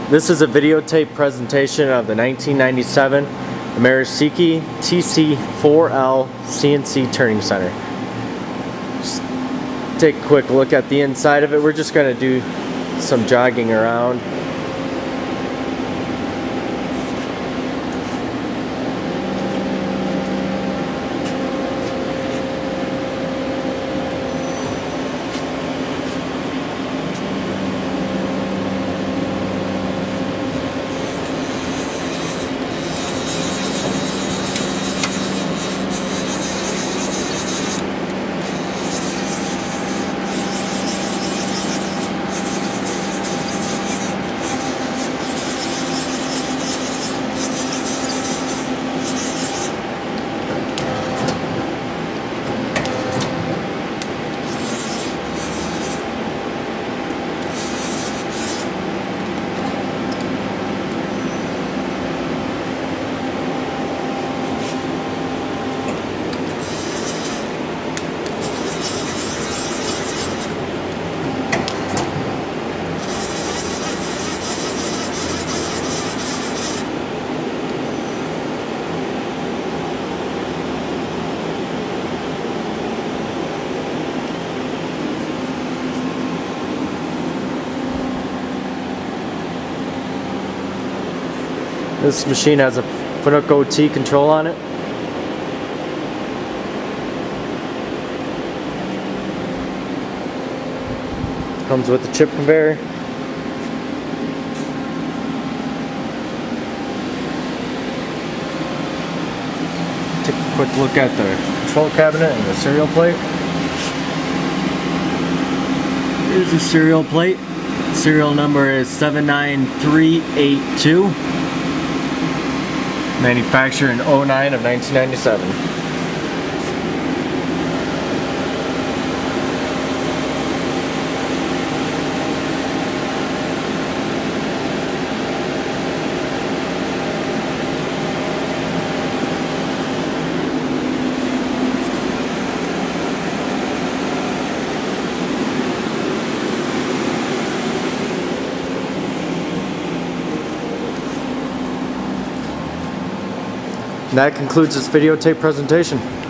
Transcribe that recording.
This is a videotape presentation of the 1997 Amera Seiki TC4L CNC Turning Center. Just take a quick look at the inside of it. We're just going to do some jogging around. This machine has a Fanuc OT control on it. Comes with the chip conveyor. Take a quick look at the control cabinet and the serial plate. Here's the serial plate. Serial number is 79382. Manufactured in 09 of 1997. And that concludes this videotape presentation.